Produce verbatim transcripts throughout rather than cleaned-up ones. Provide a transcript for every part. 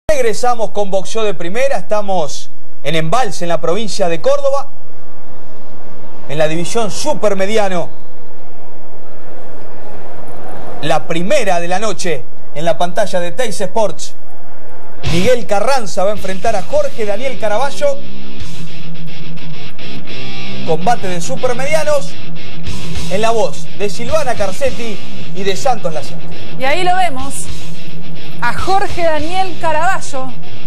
Regresamos con boxeo de primera, estamos en Embalse, en la provincia de Córdoba, en la división supermediano. La primera de la noche en la pantalla de Teis Sports. Miguel Carranza va a enfrentar a Jorge Daniel Caraballo. Combate de supermedianos en la voz de Silvana Carcetti y de Santos Laciano. Y ahí lo vemos a Jorge Daniel Caraballo,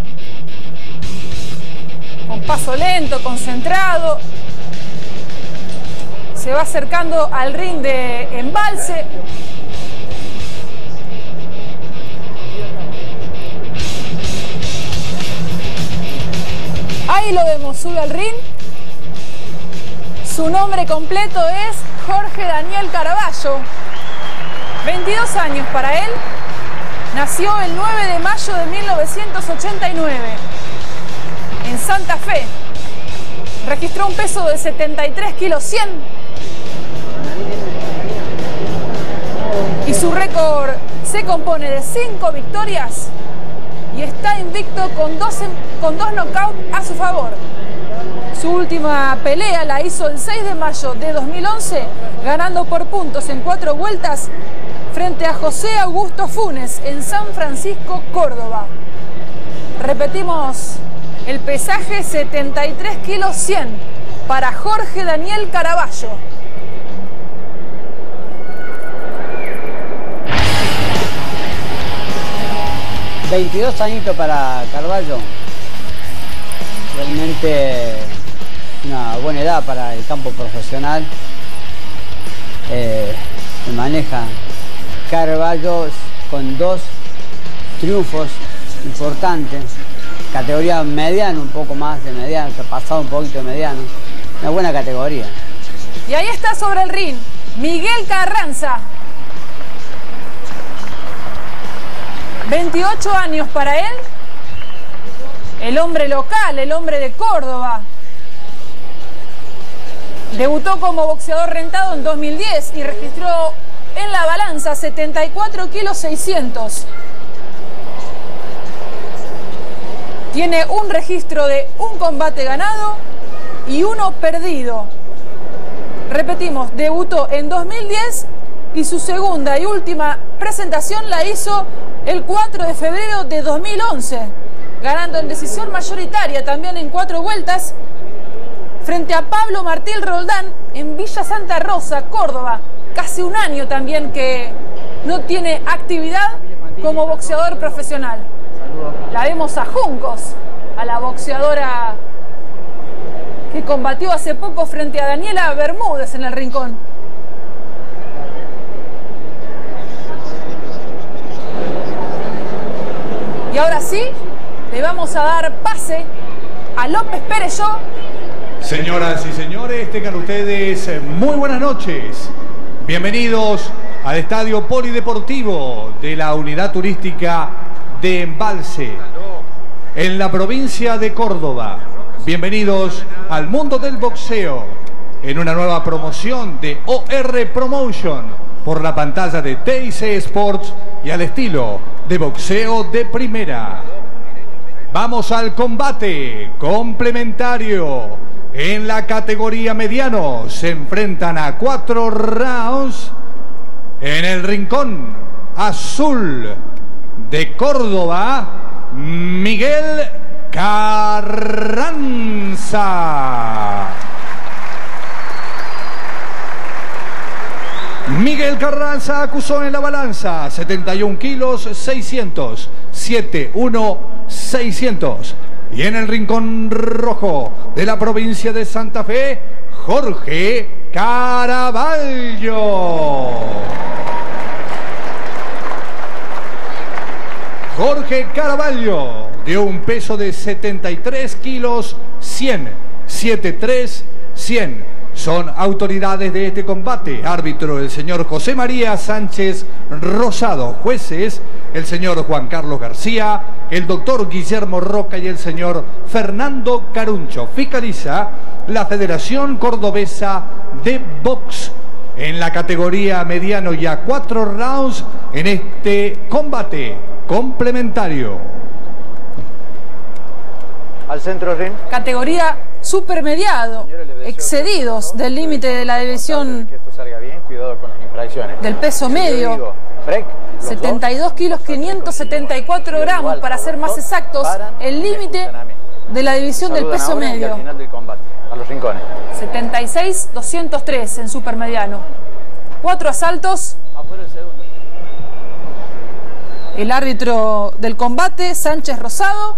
con paso lento, concentrado. Se va acercando al ring de Embalse. Ahí lo vemos, sube al ring. Su nombre completo es Jorge Daniel Caraballo. veintidós años para él. Nació el nueve de mayo de mil novecientos ochenta y nueve en Santa Fe. Registró un peso de setenta y tres kilos cien. Y su récord se compone de cinco victorias y está invicto con dos, con dos knockouts a su favor. Su última pelea la hizo el seis de mayo de dos mil once, ganando por puntos en cuatro vueltas frente a José Augusto Funes en San Francisco, Córdoba. Repetimos el pesaje: setenta y tres kilos cien para Jorge Daniel Caraballo. veintidós añitos para Caraballo. Realmente una buena edad para el campo profesional. Eh, se maneja Caraballo con dos triunfos importantes. Categoría mediano, un poco más de mediano, que ha pasado un poquito de mediano. Una buena categoría. Y ahí está sobre el ring Miguel Carranza. veintiocho años para él. El hombre local, el hombre de Córdoba. Debutó como boxeador rentado en dos mil diez y registró en la balanza setenta y cuatro kilos seiscientos. Tiene un registro de un combate ganado y uno perdido. Repetimos, debutó en dos mil diez y su segunda y última presentación la hizo el cuatro de febrero de dos mil once, ganando en decisión mayoritaria también en cuatro vueltas frente a Pablo Martín Roldán en Villa Santa Rosa, Córdoba. Casi un año también que no tiene actividad como boxeador profesional. La vemos a Juncos, a la boxeadora que combatió hace poco frente a Daniela Bermúdez en el Rincón. Y ahora sí, le vamos a dar pase a López Perelló. Señoras y señores, tengan ustedes muy buenas noches. Bienvenidos al Estadio Polideportivo de la Unidad Turística de Embalse, en la provincia de Córdoba. Bienvenidos al mundo del boxeo, en una nueva promoción de O R Promotion por la pantalla de Teis Sports y al estilo de boxeo de primera. Vamos al combate complementario. En la categoría mediano se enfrentan a cuatro rounds en el rincón azul de Córdoba, Miguel Carranza. Miguel Carranza acusó en la balanza setenta y un kilos seiscientos, setenta y uno seiscientos. Y en el rincón rojo de la provincia de Santa Fe, Jorge Caraballo. Jorge Caraballo, de un peso de setenta y tres kilos cien, setenta y tres cien. Son autoridades de este combate. Árbitro el señor José María Sánchez Rosado. Jueces el señor Juan Carlos García, el doctor Guillermo Roca y el señor Fernando Caruncho. Fiscaliza la Federación Cordobesa de Box en la categoría mediano y a cuatro rounds en este combate complementario. al centro ring. Categoría supermediado, excedidos del límite de la división que esto salga bien, cuidado con las infracciones. del peso medio. Digo, break, setenta y dos kilos quinientos setenta y cuatro gramos, para ser más exactos, el límite de la división del peso medio. Al final del combate, a los rincones. setenta y seis doscientos tres en supermediano. Cuatro asaltos. Afuera el segundo. El árbitro del combate, Sánchez Rosado.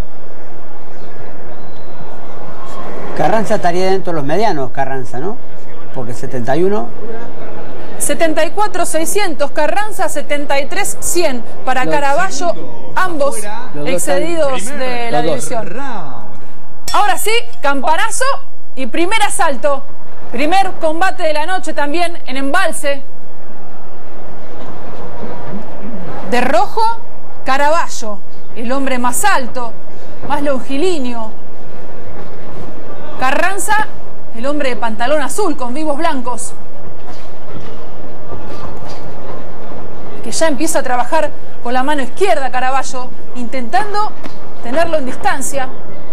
Carranza estaría dentro de los medianos, Carranza, ¿no? Porque setenta y uno. setenta y cuatro seiscientos, Carranza setenta y tres cien para Caraballo, ambos excedidos de la división. Ahora sí, campanazo y primer asalto. Primer combate de la noche también en Embalse. De rojo, Caraballo, el hombre más alto, más longilíneo. Carranza, el hombre de pantalón azul con vivos blancos, que ya empieza a trabajar con la mano izquierda Caraballo, intentando tenerlo en distancia.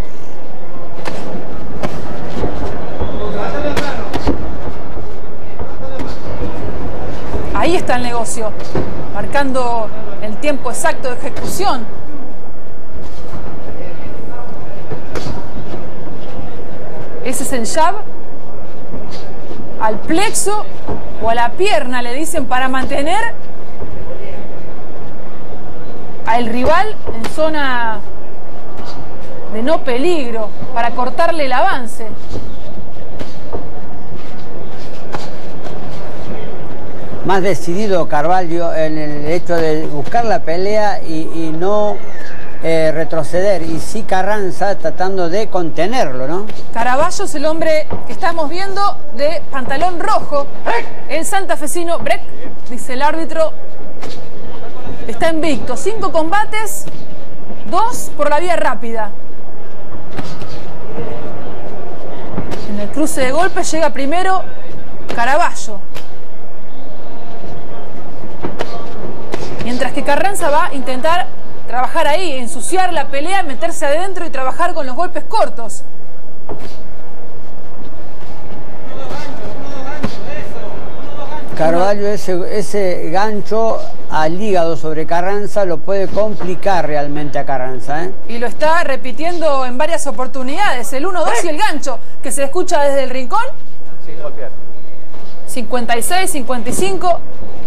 Ahí está el negocio, marcando el tiempo exacto de ejecución. Ese es el jab al plexo o a la pierna, le dicen, para mantener al rival en zona de no peligro, para cortarle el avance. Más decidido Carvalho en el hecho de buscar la pelea y, y no eh, retroceder, y sí Carranza tratando de contenerlo, ¿no? Caraballo es el hombre que estamos viendo de pantalón rojo, el santafesino. Break, dice el árbitro, está invicto, cinco combates, dos por la vía rápida. En el cruce de golpes llega primero Caraballo, mientras que Carranza va a intentar trabajar ahí, ensuciar la pelea, meterse adentro y trabajar con los golpes cortos. Carvalho, ese, ese gancho al hígado sobre Carranza lo puede complicar realmente a Carranza, ¿eh? Y lo está repitiendo en varias oportunidades, el uno dos y el gancho, que se escucha desde el rincón. Sin golpear. cincuenta y seis, cincuenta y cinco.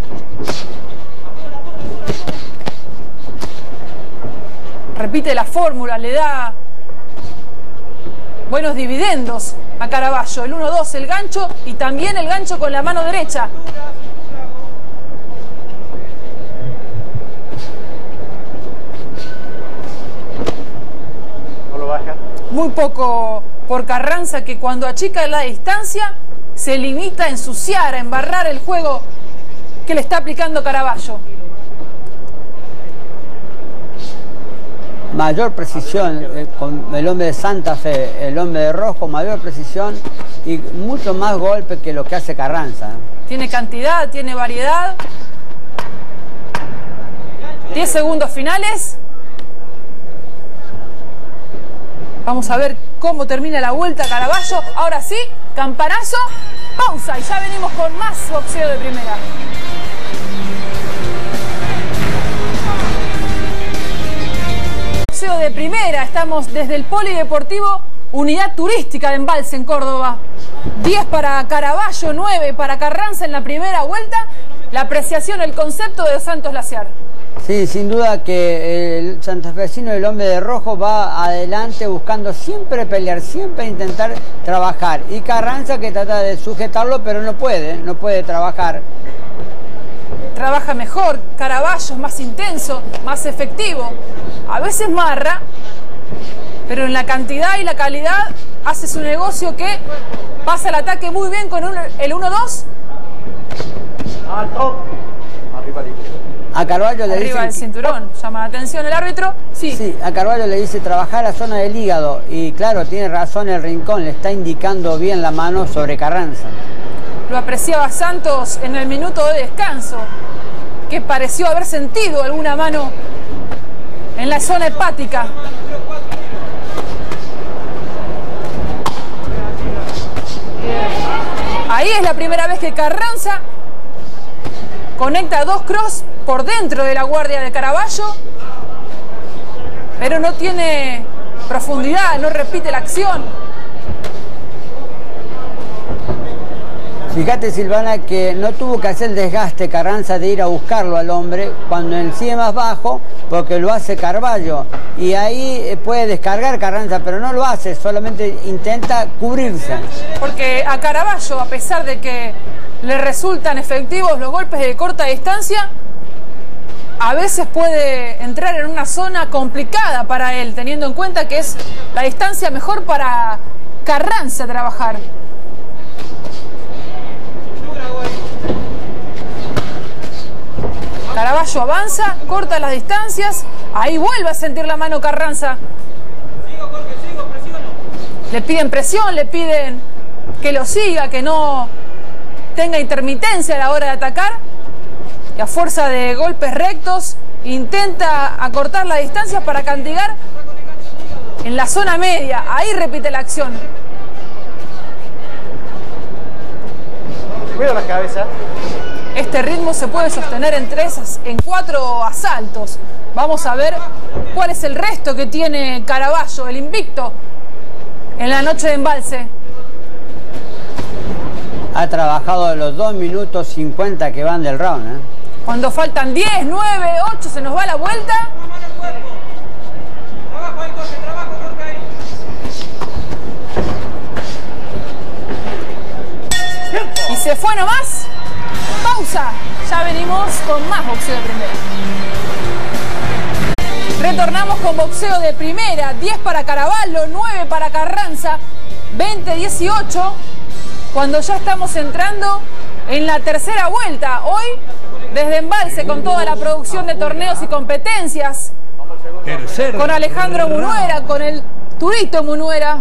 Repite la fórmula, le da buenos dividendos a Caraballo. El uno dos, el gancho, y también el gancho con la mano derecha. No lo baja. Muy poco por Carranza, que cuando achica la distancia se limita a ensuciar, a embarrar el juego que le está aplicando Caraballo. Mayor precisión eh, con el hombre de Santa Fe, el hombre de rojo, mayor precisión y mucho más golpe que lo que hace Carranza. Tiene cantidad, tiene variedad. diez segundos finales. Vamos a ver cómo termina la vuelta Caraballo. Ahora sí, campanazo, pausa y ya venimos con más boxeo de primera. Boxeo de primera, estamos desde el Polideportivo Unidad Turística de Embalse en Córdoba. diez para Caraballo, nueve para Carranza en la primera vuelta. La apreciación, el concepto de Santos Laciar. Sí, sin duda que el santafesino, el hombre de rojo, va adelante buscando siempre pelear, siempre intentar trabajar. Y Carranza que trata de sujetarlo, pero no puede, no puede trabajar. Trabaja mejor, Caraballo es más intenso, más efectivo. A veces marra, pero en la cantidad y la calidad hace su negocio, que pasa el ataque muy bien con un, el uno dos. Alto. Arriba libre. A Carvalho le Arriba del dicen, cinturón, llama la atención el árbitro. Sí. sí, a Carvalho le dice trabajar la zona del hígado y claro, tiene razón el rincón, le está indicando bien la mano sobre Carranza. Lo apreciaba Santos en el minuto de descanso, que pareció haber sentido alguna mano en la zona hepática. Ahí es la primera vez que Carranza conecta dos cross por dentro de la guardia de Caraballo, pero no tiene profundidad, no repite la acción. Fíjate, Silvana, que no tuvo que hacer el desgaste Carranza de ir a buscarlo al hombre cuando en sí es más bajo, porque lo hace Carballo. Y ahí puede descargar Carranza, pero no lo hace, solamente intenta cubrirse. Porque a Caraballo, a pesar de que le resultan efectivos los golpes de corta distancia, a veces puede entrar en una zona complicada para él, teniendo en cuenta que es la distancia mejor para Carranza trabajar. Caraballo avanza, corta las distancias, ahí vuelve a sentir la mano Carranza. Le piden presión, le piden que lo siga, que no tenga intermitencia a la hora de atacar. Y a fuerza de golpes rectos intenta acortar la distancia para castigar en la zona media. Ahí repite la acción. Cuida la cabeza. Este ritmo se puede sostener en tres, en cuatro asaltos. Vamos a ver cuál es el resto que tiene Caraballo, el invicto, en la noche de Embalse. Ha trabajado los dos minutos cincuenta que van del round, ¿eh? Cuando faltan diez, nueve, ocho, se nos va la vuelta. Y se fue nomás. Pausa. Ya venimos con más boxeo de primera. Retornamos con boxeo de primera. diez para Caraballo, nueve para Carranza, veinte dieciocho. Cuando ya estamos entrando en la tercera vuelta. Hoy, desde Embalse, con toda la producción de torneos y competencias. Tercer Con Alejandro Munuera, con el Turito Munuera.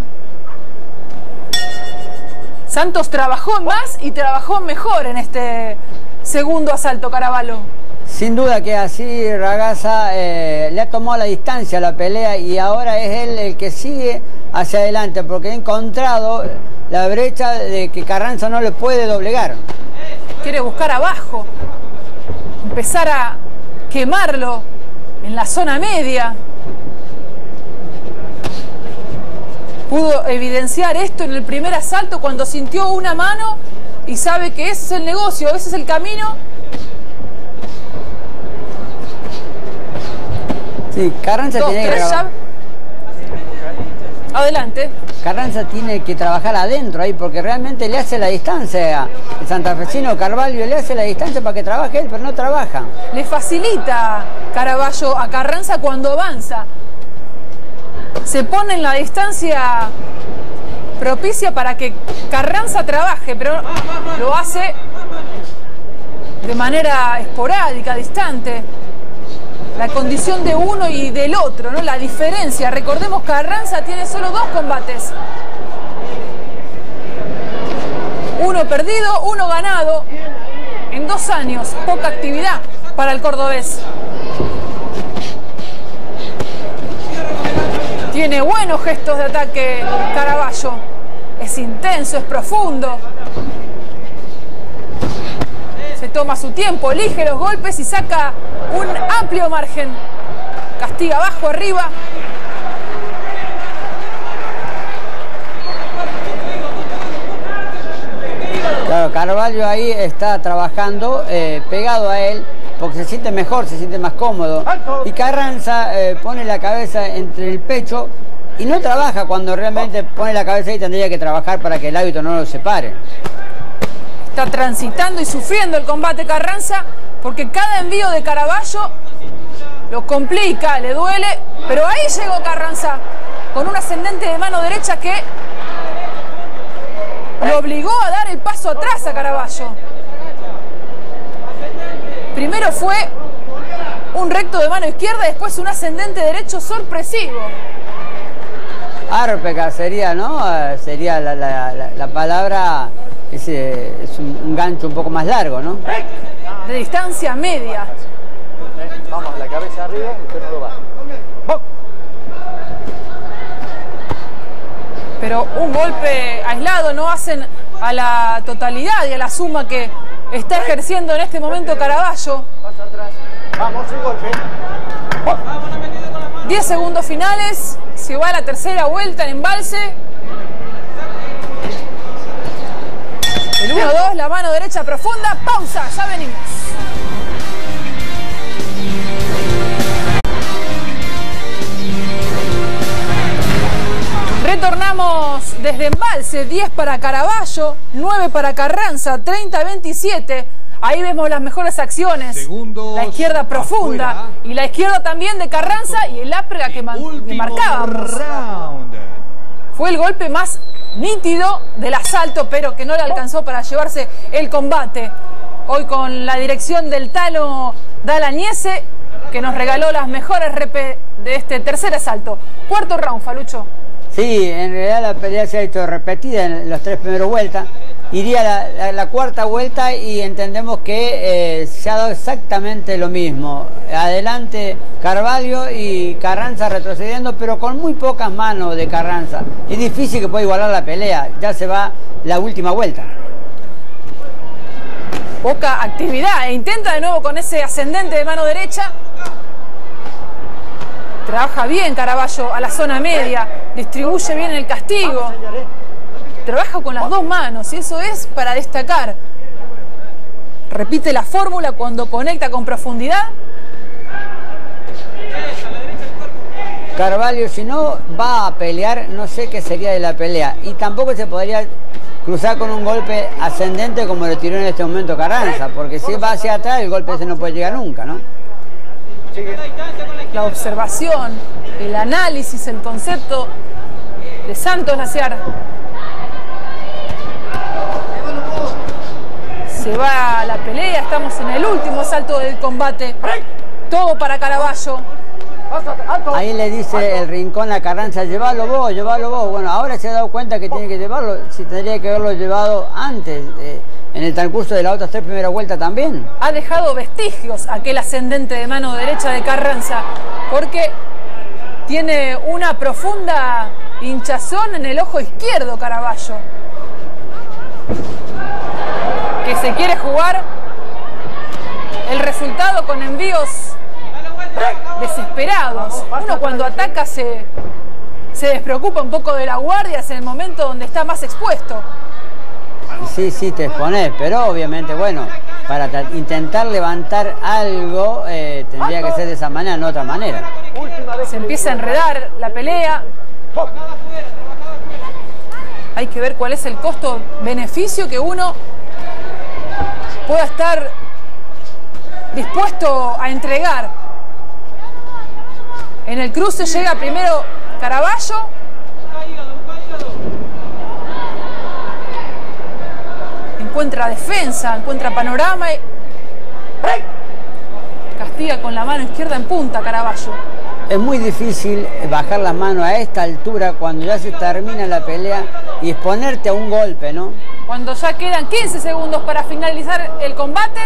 Santos trabajó más y trabajó mejor en este segundo asalto, Caraballo. Sin duda que así Ragazza eh, le ha tomado la distancia a la pelea y ahora es él el que sigue hacia adelante porque ha encontrado la brecha de que Carranza no le puede doblegar. Quiere buscar abajo, empezar a quemarlo en la zona media. Pudo evidenciar esto en el primer asalto cuando sintió una mano y sabe que ese es el negocio, ese es el camino. Sí, Carranza Dos, tiene que tres, trabajar. Adelante. Carranza tiene que trabajar adentro ahí porque realmente le hace la distancia. El santafesino Carvalho le hace la distancia para que trabaje él, pero no trabaja. Le facilita Caraballo a Carranza cuando avanza. Se pone en la distancia propicia para que Carranza trabaje, pero lo hace de manera esporádica, distante. La condición de uno y del otro, ¿no? La diferencia. Recordemos que Carranza tiene solo dos combates. Uno perdido, uno ganado. En dos años, poca actividad para el cordobés. Tiene buenos gestos de ataque Caraballo. Es intenso, es profundo. Se toma su tiempo, elige los golpes y saca un amplio margen. Castiga abajo, arriba. Claro, Carvalho ahí está trabajando eh, pegado a él porque se siente mejor, se siente más cómodo. Y Carranza eh, pone la cabeza entre el pecho y no trabaja cuando realmente pone la cabeza ahí, tendría que trabajar para que el árbitro no lo separe. Está transitando y sufriendo el combate Carranza porque cada envío de Caraballo lo complica, le duele, pero ahí llegó Carranza con un ascendente de mano derecha que lo obligó a dar el paso atrás a Caraballo. Primero fue un recto de mano izquierda, después un ascendente derecho sorpresivo. Árpeca sería, ¿no? Eh, sería la, la, la, la palabra, es, eh, es un, un gancho un poco más largo, ¿no? De distancia media. Vamos, la cabeza arriba, usted no lo va. Pero un golpe aislado, no hacen a la totalidad y a la suma que está ejerciendo en este momento Caraballo. Pasa atrás. Vamos, un golpe. diez segundos finales. Se va a la tercera vuelta en embalse. El uno dos, la mano derecha profunda. Pausa, ya venimos. Retornamos desde embalse. diez para Caraballo, nueve para Carranza, treinta a veintisiete. Ahí vemos las mejores acciones. Segundos la izquierda profunda afuera. Y la izquierda también de Carranza y el áprega que, man, que marcábamos. Round. Fue el golpe más nítido del asalto, pero que no le alcanzó para llevarse el combate. Hoy con la dirección del Tano Dalañese, que nos regaló las mejores repes de este tercer asalto. Cuarto round, Falucho. Sí, en realidad la pelea se ha hecho repetida en las tres primeras vueltas. Iría la, la, la cuarta vuelta y entendemos que eh, se ha dado exactamente lo mismo. Adelante Carvalho y Carranza retrocediendo, pero con muy pocas manos de Carranza. Es difícil que pueda igualar la pelea. Ya se va la última vuelta. Poca actividad. E intenta de nuevo con ese ascendente de mano derecha. Trabaja bien Caraballo a la zona media. Distribuye bien el castigo. Trabaja con las dos manos y eso es para destacar. Repite la fórmula cuando conecta con profundidad. Carvalho, si no va a pelear, no sé qué sería de la pelea. Y tampoco se podría cruzar con un golpe ascendente como lo tiró en este momento Carranza, porque si va hacia atrás el golpe ese no puede llegar nunca, ¿no? La observación, el análisis, el concepto de Santos Laciar. Se va a la pelea, estamos en el último asalto del combate. Todo para Caraballo. Ahí le dice el Rincón a Carranza, llévalo vos, llévalo vos. Bueno, ahora se ha dado cuenta que tiene que llevarlo, si tendría que haberlo llevado antes, eh, en el transcurso de las otras tres primeras vueltas también. Ha dejado vestigios aquel ascendente de mano derecha de Carranza, porque tiene una profunda hinchazón en el ojo izquierdo Caraballo, que se quiere jugar el resultado con envíos desesperados. Uno cuando ataca se, se despreocupa un poco de la guardia, es el momento donde está más expuesto. Sí, sí, te expones, pero obviamente, bueno, para intentar levantar algo eh, tendría que ser de esa manera, no de otra manera. Se empieza a enredar la pelea. Hay que ver cuál es el costo-beneficio que uno pueda estar dispuesto a entregar. En el cruce llega primero Caraballo. Encuentra defensa, encuentra panorama y castiga con la mano izquierda en punta Caraballo. Es muy difícil bajar las manos a esta altura cuando ya se termina la pelea y exponerte a un golpe, ¿no? Cuando ya quedan quince segundos para finalizar el combate,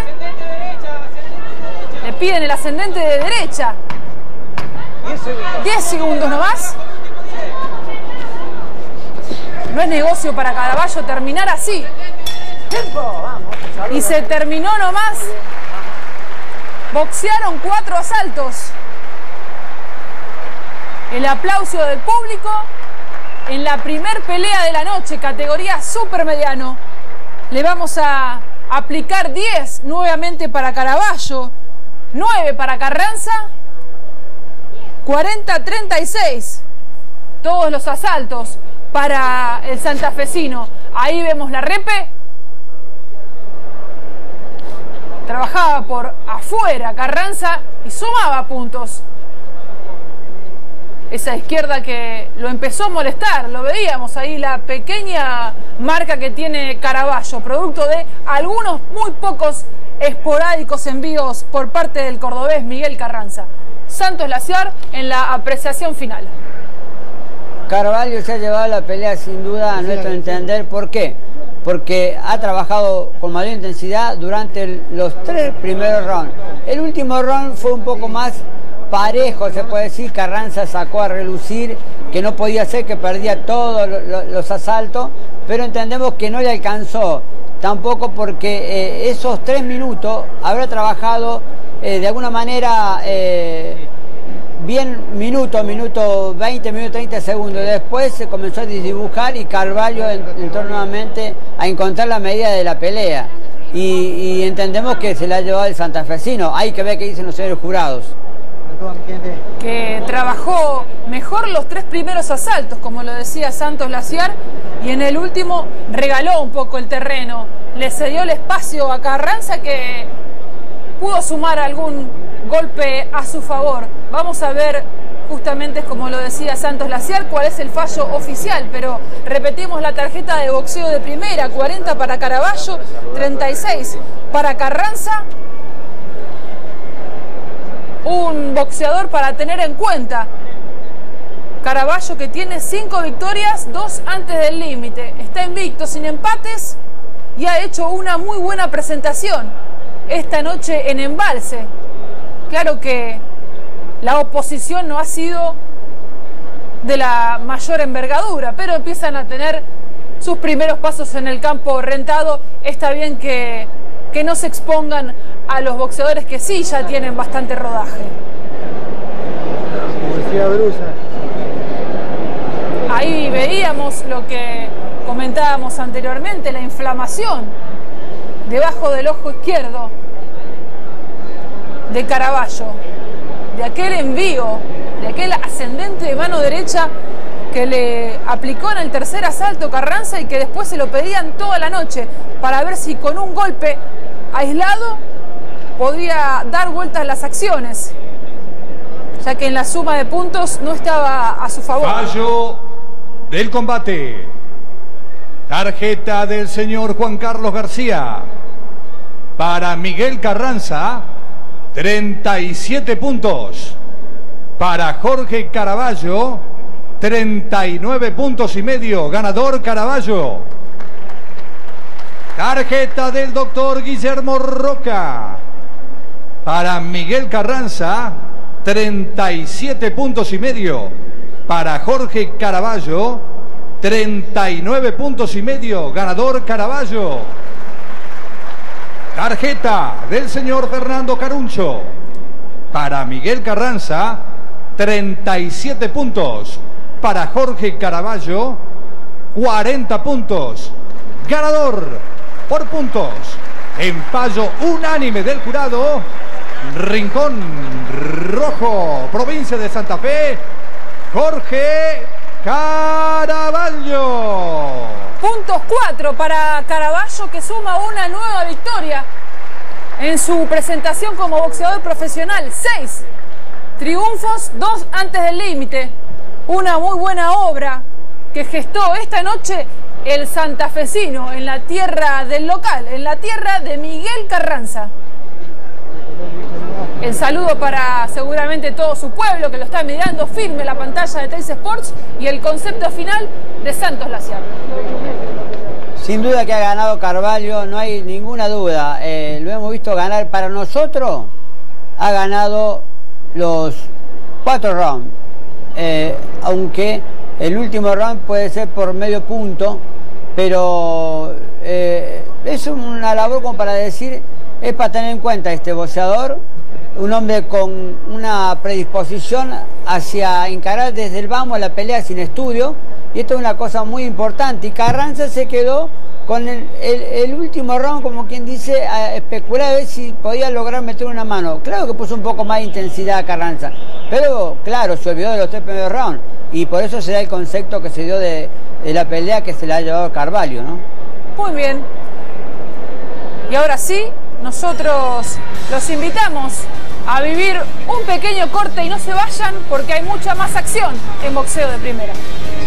le piden el ascendente de derecha. diez segundos nomás. No es negocio para Caraballo terminar así. Y se terminó nomás. Boxearon cuatro asaltos. El aplauso del público en la primer pelea de la noche, categoría supermediano. Le vamos a aplicar diez nuevamente para Caraballo, nueve para Carranza, cuarenta a treinta y seis. Todos los asaltos para el santafesino. Ahí vemos la repe. Trabajaba por afuera Carranza y sumaba puntos. Esa izquierda que lo empezó a molestar, lo veíamos ahí, la pequeña marca que tiene Caraballo, producto de algunos muy pocos esporádicos envíos por parte del cordobés Miguel Carranza. Santos Laciar en la apreciación final. Carvalho se ha llevado la pelea sin duda a nuestro entender. ¿Por qué? Porque ha trabajado con mayor intensidad durante el, los tres primeros rounds. El último round fue un poco más parejo, se puede decir. Carranza sacó a relucir que no podía ser, que perdía todos lo, lo, los asaltos, pero entendemos que no le alcanzó, tampoco porque eh, esos tres minutos habrá trabajado eh, de alguna manera eh, bien minuto, minuto veinte, minuto treinta segundos. Después se comenzó a dibujar y Carvalho entró nuevamente a encontrar la medida de la pelea. Y, y entendemos que se la ha llevado el santafesino. Hay que ver qué dicen los señores jurados. Que trabajó mejor los tres primeros asaltos, como lo decía Santos Laciar, y en el último regaló un poco el terreno. Le cedió el espacio a Carranza, que pudo sumar algún golpe a su favor. Vamos a ver, justamente como lo decía Santos Laciar, cuál es el fallo oficial, pero repetimos la tarjeta de boxeo de primera: cuarenta para Caraballo, treinta y seis para Carranza. Un boxeador para tener en cuenta. Caraballo, que tiene cinco victorias, dos antes del límite, está invicto, sin empates, y ha hecho una muy buena presentación esta noche en Embalse. Claro que la oposición no ha sido de la mayor envergadura, pero empiezan a tener sus primeros pasos en el campo rentado. Está bien que, que no se expongan a los boxeadores que sí ya tienen bastante rodaje. Ahí veíamos lo que comentábamos anteriormente, la inflamación debajo del ojo izquierdo de Caraballo, de aquel envío, de aquel ascendente de mano derecha que le aplicó en el tercer asalto Carranza y que después se lo pedían toda la noche para ver si con un golpe aislado podía dar vueltas las acciones, ya que en la suma de puntos no estaba a su favor. Fallo del combate. Tarjeta del señor Juan Carlos García. Para Miguel Carranza, treinta y siete puntos. Para Jorge Caraballo, treinta y nueve puntos y medio. Ganador Caraballo. Tarjeta del doctor Guillermo Roca. Para Miguel Carranza, treinta y siete puntos y medio. Para Jorge Caraballo, treinta y nueve puntos y medio. Ganador Caraballo. Tarjeta del señor Fernando Caruncho. Para Miguel Carranza, treinta y siete puntos. Para Jorge Caraballo, cuarenta puntos. Ganador por puntos, en fallo unánime del jurado, Rincón Rojo, provincia de Santa Fe, Jorge Caraballo. Puntos cuatro para Caraballo, que suma una nueva victoria en su presentación como boxeador profesional. Seis triunfos, dos antes del límite. Una muy buena obra que gestó esta noche el santafesino en la tierra del local, en la tierra de Miguel Carranza. El saludo para seguramente todo su pueblo que lo está mirando firme la pantalla de Teis Sports, y el concepto final de Santos Laciar. Sin duda que ha ganado Carvalho, no hay ninguna duda. Eh, lo hemos visto ganar. Para nosotros ha ganado los cuatro rounds, eh, aunque el último round puede ser por medio punto, pero eh, es una labor como para decir, es para tener en cuenta este boxeador, un hombre con una predisposición hacia encarar desde el vamos a la pelea sin estudio, y esto es una cosa muy importante. Y Carranza se quedó con el, el, el último round, como quien dice, a especular a ver si podía lograr meter una mano. Claro que puso un poco más de intensidad a Carranza, pero claro, se olvidó de los tres primeros rounds, y por eso se da el concepto que se dio de, de la pelea que se le ha llevado a Carvalho, ¿no? Muy bien. Y ahora sí, nosotros los invitamos a vivir un pequeño corte y no se vayan, porque hay mucha más acción en boxeo de primera.